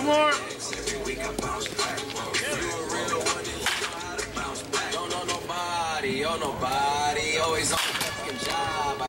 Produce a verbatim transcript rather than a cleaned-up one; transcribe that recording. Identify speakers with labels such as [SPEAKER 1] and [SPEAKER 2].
[SPEAKER 1] more.
[SPEAKER 2] Don't know nobody, oh nobody, always on the fucking job.